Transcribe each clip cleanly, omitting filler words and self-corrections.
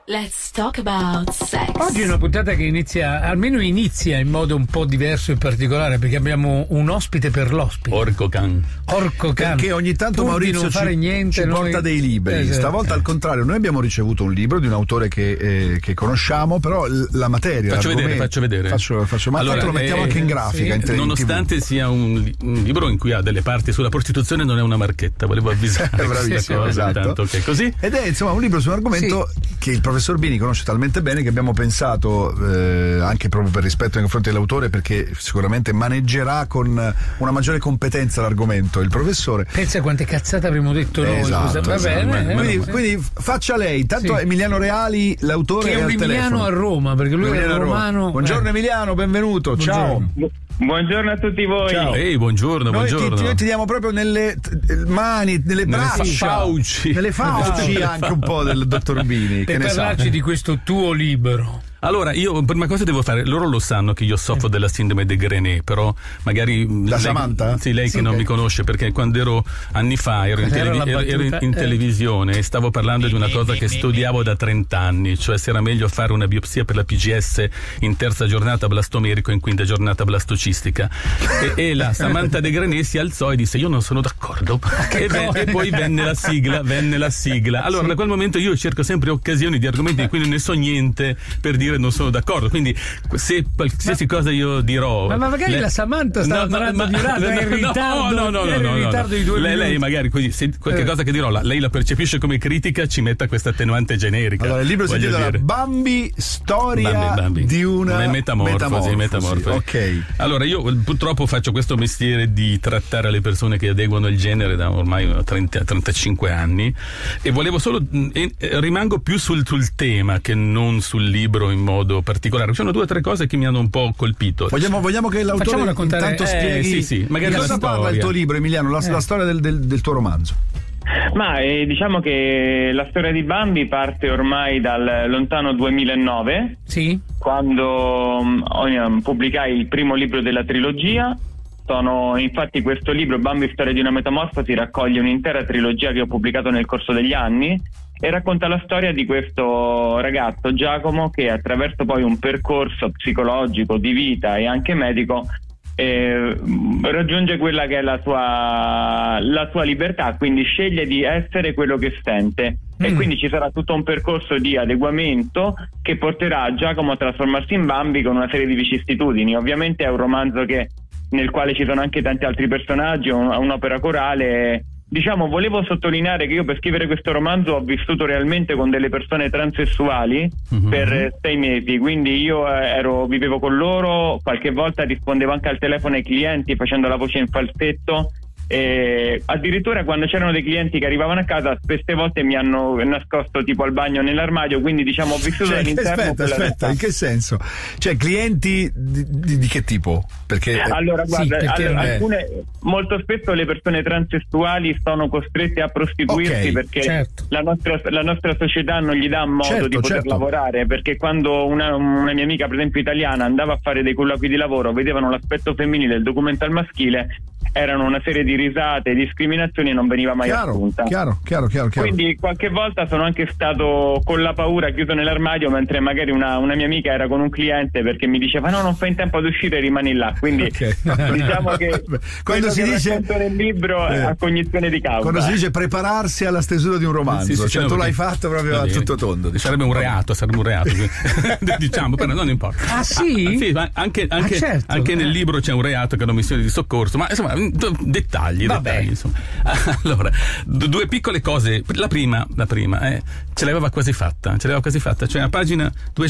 Let's talk about sex. Oggi è una puntata che inizia in modo un po' diverso e particolare, perché abbiamo un ospite per l'ospite. Orco can. Perché ogni tanto Maurizio ci porta dei libri. Esatto. Stavolta al contrario, noi abbiamo ricevuto un libro di un autore che conosciamo, però la materia faccio vedere. Ma allora, tanto lo mettiamo anche in grafica. Sì. Nonostante sia un libro in cui ha delle parti sulla prostituzione, non è una marchetta, volevo avvisare. Bravissimo, esatto. Tanto, okay, così. Ed è insomma un libro su un argomento che il professor Bini conosce talmente bene che abbiamo pensato, anche proprio per rispetto nei confronti dell'autore, perché sicuramente maneggerà con una maggiore competenza l'argomento il professore. Pensa quante cazzate avremmo detto noi. Esatto, va bene. Quindi faccia lei. Intanto Emiliano Reali, l'autore, che è un Emiliano a Roma, perché lui è romano. Buongiorno Emiliano, benvenuto. Buongiorno. Ciao. Buongiorno a tutti voi. Ciao. Ehi, buongiorno. Noi ti diamo proprio nelle mani, nelle braccia, nelle fauci anche un po' del dottor Bini. Per parlarci di questo tuo libro. Allora, io prima cosa devo fare, loro lo sanno che io soffro della sindrome di Grenet, però magari... La Samantha? Sì, lei che non mi conosce, perché quando ero anni fa, ero in televisione e stavo parlando di una cosa che studiavo da 30 anni, cioè se era meglio fare una biopsia per la PGS in terza giornata blastomerico e in quinta giornata blastocistica. E la Samantha de Grenet si alzò e disse: io non sono d'accordo. E poi venne la sigla. Allora, da quel momento io cerco sempre occasioni di argomenti di cui non ne so niente per dire non sono d'accordo, quindi se qualsiasi cosa io dirò, ma magari la Samantha sta parlando di là, è in ritardo di 2 minuti. Lei magari così, se qualche cosa che dirò lei la percepisce come critica, ci metta questa attenuante generica. Allora il libro si intitola Bambi, storia di una metamorfosi. Ok. Allora io purtroppo faccio questo mestiere di trattare le persone che adeguano il genere da ormai 35 anni e volevo solo rimango più sul tema che non sul libro in modo particolare. Ci sono 2 o 3 cose che mi hanno un po' colpito. Vogliamo che l'autore intanto spieghi sì, magari di cosa parla il tuo libro, Emiliano, la storia del tuo romanzo. Ma diciamo che la storia di Bambi parte ormai dal lontano 2009, quando pubblicai il primo libro della trilogia. Infatti questo libro, Bambi, storia di una metamorfosi, raccoglie un'intera trilogia che ho pubblicato nel corso degli anni e racconta la storia di questo ragazzo Giacomo che attraverso poi un percorso psicologico, di vita e anche medico raggiunge quella che è la sua libertà, quindi sceglie di essere quello che sente. E quindi ci sarà tutto un percorso di adeguamento che porterà Giacomo a trasformarsi in Bambi con una serie di vicissitudini. Ovviamente è un romanzo nel quale ci sono anche tanti altri personaggi, un'opera corale. Diciamo, volevo sottolineare che io per scrivere questo romanzo ho vissuto realmente con delle persone transessuali per 6 mesi, quindi io vivevo con loro, qualche volta rispondevo anche al telefono ai clienti facendo la voce in falsetto. Addirittura quando c'erano dei clienti che arrivavano a casa, spesse volte mi hanno nascosto tipo al bagno nell'armadio, quindi diciamo ho vissuto all'interno. Aspetta, in che senso? Cioè clienti di che tipo? Perché allora guarda, molto spesso le persone transessuali sono costrette a prostituirsi perché la nostra società non gli dà modo di poter lavorare, perché quando una mia amica per esempio italiana andava a fare dei colloqui di lavoro, vedevano l'aspetto femminile, il documento al maschile, erano una serie di risate, discriminazioni e non veniva mai assunta. Chiaro. Quindi qualche volta sono anche stato con la paura chiuso nell'armadio, mentre magari una mia amica era con un cliente perché mi diceva no, non fai in tempo ad uscire, rimani là. Quindi diciamo che quando si dice nel libro a cognizione di causa. Quando si dice prepararsi alla stesura di un romanzo, cioè tu l'hai fatto proprio a tutto tondo. Sarebbe un reato diciamo, però non importa. Sì, ma anche nel libro c'è un reato che è un'omissione di soccorso, ma insomma dettagli insomma. Allora, 2 piccole cose. La prima ce l'aveva quasi fatta, cioè a pagina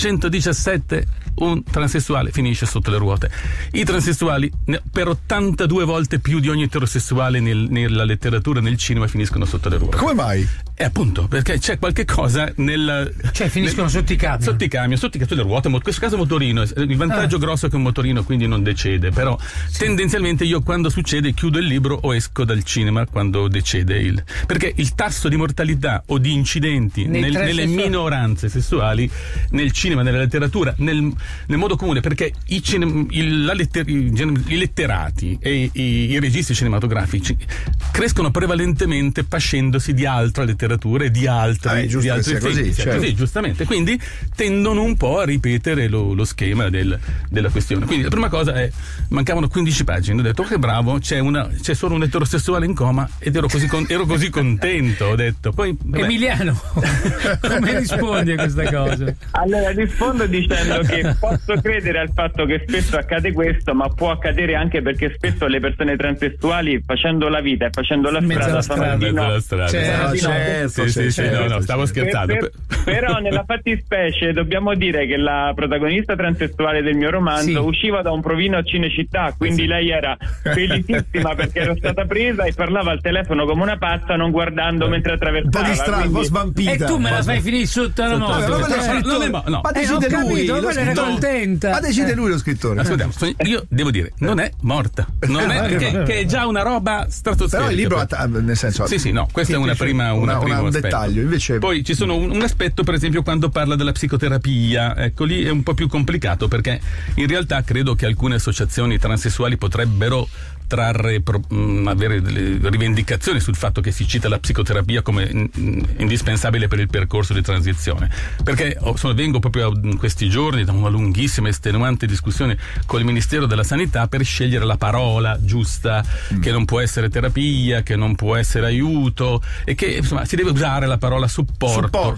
217 un transessuale finisce sotto le ruote. I transessuali per 82 volte più di ogni eterosessuale nella letteratura e nel cinema finiscono sotto le ruote. Come mai? Appunto perché c'è qualche cosa cioè finiscono sotto i camion, sotto le ruote, in questo caso motorino. Il vantaggio grosso è che un motorino quindi non decede, però tendenzialmente io quando succede chiudo il libro o esco dal cinema quando decede perché il tasso di mortalità o di incidenti nelle minoranze sessuali nel cinema, nella letteratura, nel modo comune, perché i letterati e i registi cinematografici crescono prevalentemente pascendosi di altra letteratura letteratura e di altri film. Così, certo. Così, giustamente. Quindi tendono un po' a ripetere lo schema della questione. Quindi la prima cosa è: mancavano 15 pagine. Ho detto che bravo, c'è solo un eterosessuale in coma, ed ero così contento. Ho detto, poi Emiliano, come rispondi a questa cosa? Allora rispondo dicendo che posso credere al fatto che spesso accade questo, ma può accadere anche perché spesso le persone transessuali, facendo la vita e facendo la strada, sono di no. Certo. No, stavo scherzando. Però nella fattispecie dobbiamo dire che la protagonista transessuale del mio romanzo usciva da un provino a Cinecittà, quindi lei era felicissima perché era stata presa e parlava al telefono come una pazza, non guardando mentre attraversava. Un po' svampita. E tu me la fai finire sotto la moto. Ma decide lui, era contenta. Ma decide lui lo scrittore. Ascoltiamo, io devo dire, non è morta, non è che è già una roba stratosferica. Però il libro nel senso questo è un primo dettaglio. Invece poi ci sono un aspetto, per esempio, quando parla della psicoterapia, ecco, lì è un po' più complicato, perché in realtà credo che alcune associazioni transessuali potrebbero avere delle rivendicazioni sul fatto che si cita la psicoterapia come indispensabile per il percorso di transizione, perché vengo proprio in questi giorni da una lunghissima e estenuante discussione con il Ministero della Sanità per scegliere la parola giusta, che non può essere terapia, che non può essere aiuto, e che insomma si deve usare la parola supporto,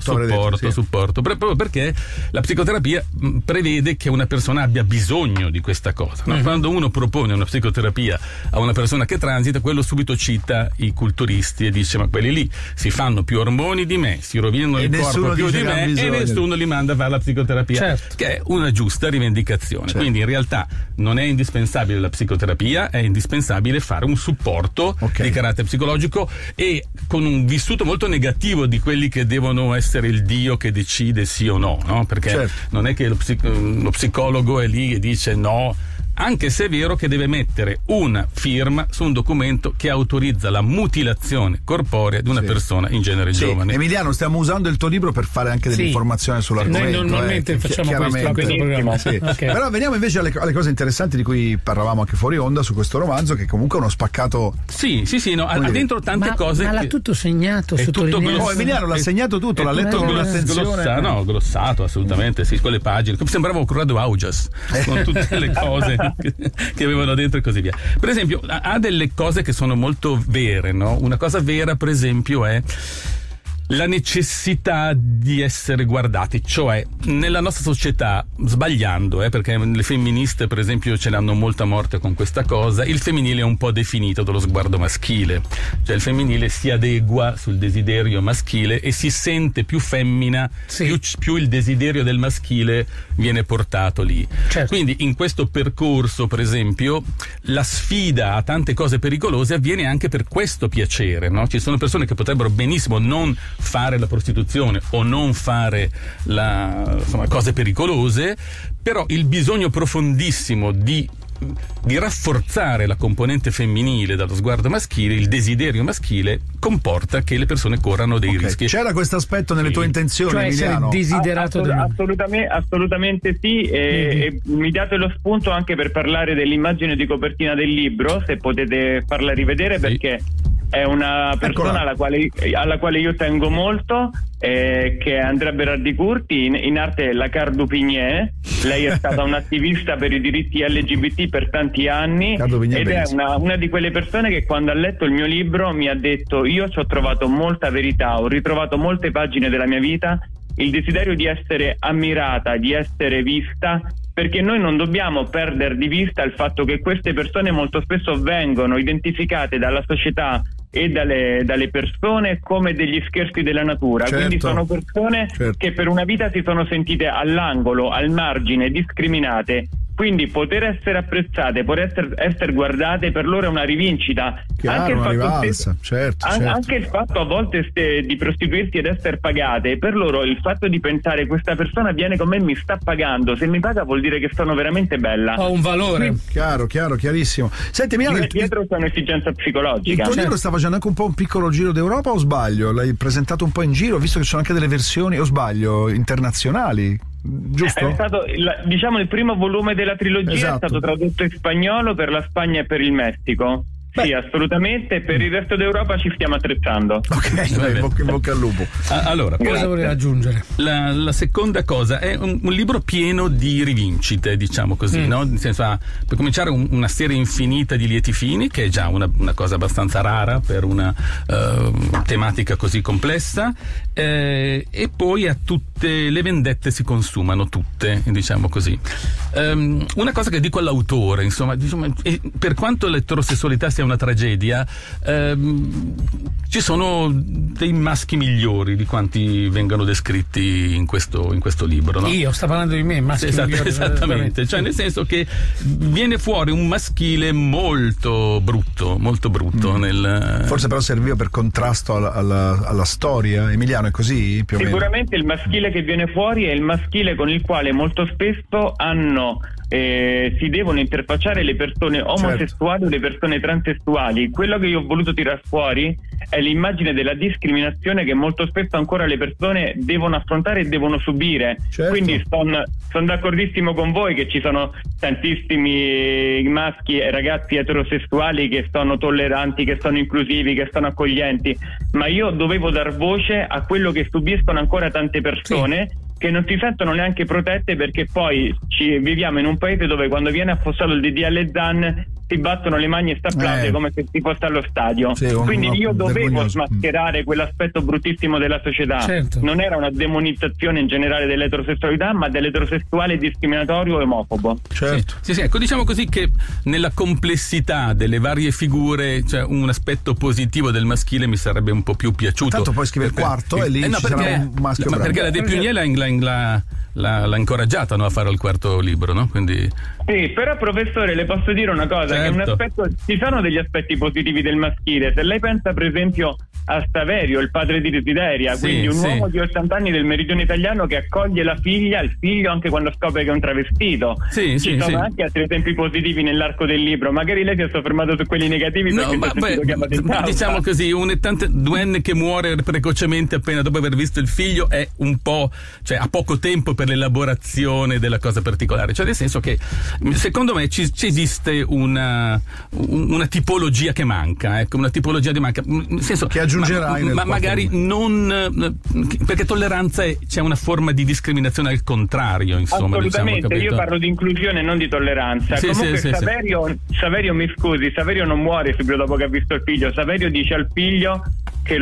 proprio perché la psicoterapia prevede che una persona abbia bisogno di questa cosa, no? Quando uno propone una psicoterapia a una persona che transita, quello subito cita i culturisti e dice: ma quelli lì si fanno più ormoni di me, si rovinano il corpo più di me, e nessuno li manda a fare la psicoterapia, che è una giusta rivendicazione. Quindi in realtà non è indispensabile la psicoterapia, è indispensabile fare un supporto di carattere psicologico, e con un vissuto molto negativo di quelli che devono essere il Dio che decide sì o no, perché non è che lo psicologo è lì e dice no, anche se è vero che deve mettere una firma su un documento che autorizza la mutilazione corporea di una persona, in genere giovane. Emiliano, stiamo usando il tuo libro per fare anche dell'informazione sull'argomento. Noi normalmente facciamo questo programma. Però veniamo invece alle cose interessanti di cui parlavamo anche fuori onda su questo romanzo, che comunque è uno spaccato. Ha dentro tante cose. Ma l'ha tutto segnato, sottolineato. Emiliano l'ha segnato tutto, l'ha letto con attenzione. Glossato, assolutamente, con le pagine. Sembrava Corrado Augias, con tutte le cose che avevano dentro e così via. Per esempio, ha delle cose che sono molto vere, no? Una cosa vera, per esempio, è la necessità di essere guardati, cioè nella nostra società, sbagliando, perché le femministe per esempio ce l'hanno molta morte con questa cosa, il femminile è un po' definito dallo sguardo maschile, cioè il femminile si adegua sul desiderio maschile e si sente più femmina, più il desiderio del maschile viene portato lì. Quindi in questo percorso, per esempio, la sfida a tante cose pericolose avviene anche per questo piacere, no? Ci sono persone che potrebbero benissimo non fare la prostituzione o non fare cose pericolose, però il bisogno profondissimo di rafforzare la componente femminile dallo sguardo maschile, il desiderio maschile, comporta che le persone corrano dei rischi. C'era questo aspetto nelle tue intenzioni, cioè Emiliano? Desiderato assolutamente sì, e mi date lo spunto anche per parlare dell'immagine di copertina del libro, se potete farla rivedere, perché è una persona alla quale io tengo molto, che è Andrea Berardi Curti, in arte la Car Dupigné. Lei è stata un'attivista per i diritti LGBT per tanti anni ed è una di quelle persone che quando ha letto il mio libro mi ha detto: io ci ho trovato molta verità, ho ritrovato molte pagine della mia vita, il desiderio di essere ammirata, di essere vista, perché noi non dobbiamo perdere di vista il fatto che queste persone molto spesso vengono identificate dalla società e dalle persone come degli scherzi della natura. Quindi sono persone che per una vita si sono sentite all'angolo, al margine, discriminate. Quindi poter essere apprezzate, poter essere guardate, per loro è una rivincita. Anche il fatto a volte di prostituirsi ed essere pagate, per loro il fatto di pensare: questa persona viene con me e mi sta pagando, se mi paga vuol dire che sono veramente bella. Ho un valore. Chiarissimo. Senti, dietro c'è un'esigenza psicologica. Il tuo libro sta facendo anche un po' un piccolo giro d'Europa, o sbaglio? L'hai presentato un po' in giro, visto che ci sono anche delle versioni, o sbaglio, internazionali? Giusto? È stato il primo volume della trilogia, è stato tradotto in spagnolo per la Spagna e per il Messico. Sì, assolutamente. Per il resto d'Europa ci stiamo attrezzando. Ok, in bocca al lupo. Allora, cosa voleva aggiungere? La seconda cosa è un libro pieno di rivincite, diciamo così, no? Nel senso, per cominciare una serie infinita di lieti fini, che è già una cosa abbastanza rara per una tematica così complessa, e poi a tutte le vendette si consumano tutte, diciamo così. Una cosa che dico all'autore, insomma, per quanto l'eterosessualità sia una tragedia, ci sono dei maschi migliori di quanti vengono descritti in questo libro, no? Io sto parlando di me, maschi migliori. Esattamente, cioè nel senso che viene fuori un maschile molto brutto Forse però serviva per contrasto alla storia. Emiliano, è così più o meno? Sicuramente il maschile che viene fuori è il maschile con il quale molto spesso si devono interfacciare le persone omosessuali o le persone transessuali. Quello che io ho voluto tirar fuori è l'immagine della discriminazione che molto spesso ancora le persone devono affrontare e devono subire. Certo. Quindi sono d'accordissimo con voi che ci sono tantissimi maschi e ragazzi eterosessuali che sono tolleranti, che sono inclusivi, che sono accoglienti, ma io dovevo dar voce a quello che subiscono ancora tante persone. Sì. Che non si sentono neanche protette, perché poi viviamo in un paese dove quando viene affossato il DDL Zan si battono le mani e si applaude come se si fosse allo stadio. Sì, quindi io dovevo smascherare quell'aspetto bruttissimo della società. Certo. Non era una demonizzazione in generale dell'eterosessualità, ma dell'eterosessuale discriminatorio e omofobo. Certo. Sì, ecco, diciamo così che nella complessità delle varie figure, cioè, un aspetto positivo del maschile mi sarebbe un po' più piaciuto. Tanto poi scrive il quarto e lì ci sarà un maschio bravo. Perché la De Punier l'ha incoraggiata, no, a fare il quarto libro, no? Quindi... Sì, però professore, le posso dire una cosa, che un aspetto, ci sono degli aspetti positivi del maschile. Se lei pensa per esempio a Saverio, il padre di Desideria, quindi un uomo di 80 anni del meridione italiano che accoglie la figlia, il figlio, anche quando scopre che è un travestito. Ci sono anche altri esempi positivi nell'arco del libro. Magari lei si è soffermato su quelli negativi, diciamo così, un 82enne che muore precocemente appena dopo aver visto il figlio è un po', cioè ha poco tempo per l'elaborazione della cosa particolare, cioè nel senso che secondo me ci esiste una tipologia che manca, ecco, una tipologia di manca, nel senso che aggiungerai ma magari non, perché tolleranza c'è una forma di discriminazione al contrario, insomma. Assolutamente, diciamo, io parlo di inclusione, non di tolleranza. Comunque Saverio, mi scusi, Saverio non muore subito dopo che ha visto il figlio. Saverio dice al figlio che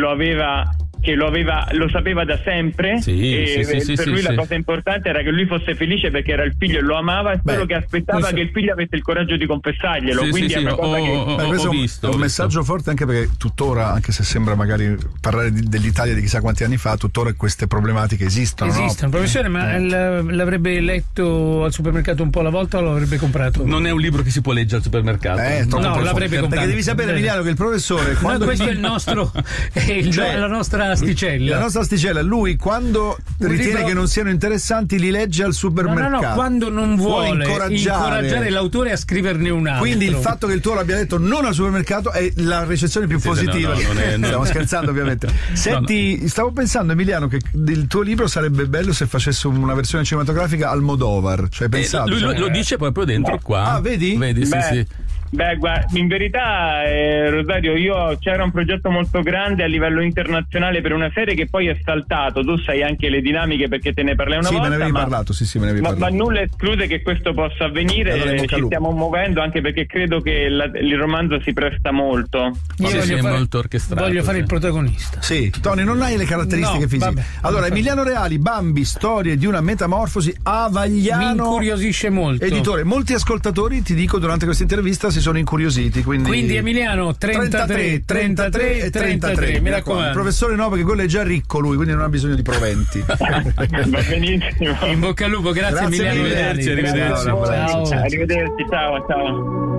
lo sapeva da sempre, per lui la cosa importante era che lui fosse felice perché era il figlio e lo amava, e solo che aspettava che il figlio avesse il coraggio di confessarglielo. Quindi è una cosa è un messaggio forte, anche perché tuttora, anche se sembra magari parlare dell'Italia di chissà quanti anni fa, tuttora queste problematiche esistono. No? Professore, ma l'avrebbe letto al supermercato un po' alla volta o l'avrebbe comprato? Non è un libro che si può leggere al supermercato. No, l'avrebbe comprato. Perché devi sapere, Emiliano, che il professore questo è il nostro la nostra asticella. La nostra asticella, lui quando ritiene che non siano interessanti li legge al supermercato. No, quando non vuole incoraggiare l'autore a scriverne un altro. Quindi il fatto che il tuo l'abbia detto non al supermercato è la recensione più positiva. Stiamo scherzando, ovviamente. Senti, stavo pensando, Emiliano, che il tuo libro sarebbe bello se facesse una versione cinematografica Almodovar. Cioè, pensato? Lui lo dice proprio dentro qua. Ah, vedi? Sì. Beh, guarda, in verità, Rosario, c'era un progetto molto grande a livello internazionale per una serie che poi è saltato. Tu sai anche le dinamiche perché te ne parlai una volta. Me ne avevi parlato, me ne avevi parlato. Ma nulla esclude che questo possa avvenire. Allora, ci stiamo muovendo, anche perché credo che il romanzo si presta molto. Molto orchestrato. Voglio fare il protagonista. Sì, Tony, non hai le caratteristiche fisiche. Vabbè. Allora, Emiliano Reali, Bambi, storie di una metamorfosi, Avagliano. Mi incuriosisce molto. Editore, molti ascoltatori, ti dico, durante questa intervista si sono incuriositi, quindi Emiliano 33, mi raccomando. Il professore no, perché quello è già ricco lui, quindi non ha bisogno di proventi. Va benissimo. In bocca al lupo, grazie Emiliano. Arrivederci. Ciao. Arrivederci, ciao.